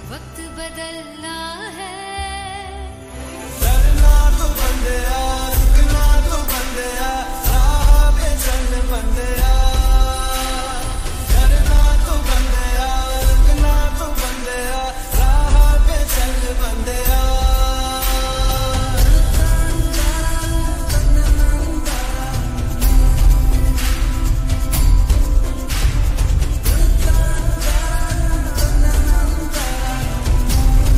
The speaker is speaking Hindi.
वक्त बदलना है। डरना तो बंदे रुकना तो बंदे राह पे चल बंदे।